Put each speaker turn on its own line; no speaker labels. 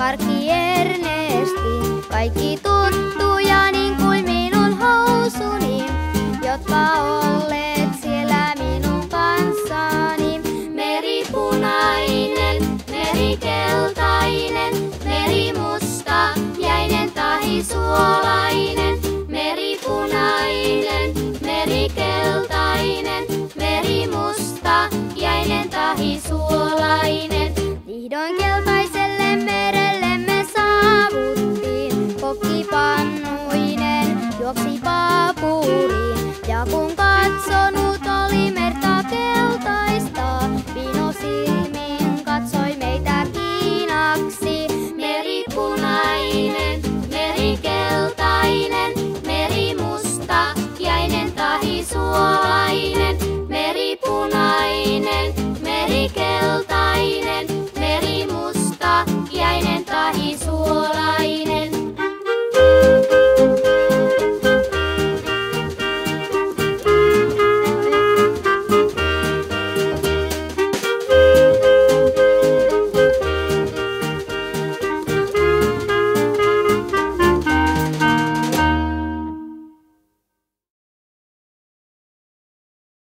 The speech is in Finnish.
Markki, Ernesti, kaikki tuttuja niin kuin minun housuni, jotka olleet siellä minun kanssani. Meri punainen, meri keltainen, meri musta, jäinen tahi suolainen. Meri punainen, meri keltainen, meri musta, jäinen tahi suolainen. Vihdoin keltaiselle merelle me saavuttiin, kokkipannuinen juoksi paapuriin. Ja kun katsonut oli merta keltaista, Pino silmin katsoi meitä kiinaksi. Meri punainen, meri keltainen, meri musta, jäinen tahi suolainen. Meri punainen, meri keltainen, meri musta, jäinen tahi suolainen.